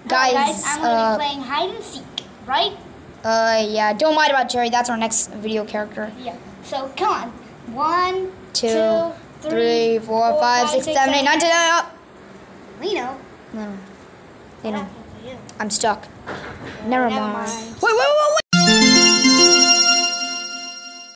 Guys, I'm gonna be playing hide and seek, right? Yeah. Don't mind about Jerry. That's our next video character. Yeah. So come on. 1, 2, 3, 4, 5, 6, 7, 8, 9, 10. Up. Lino. No. What Lino. happened to you? I'm stuck. Never mind. mind. Wait.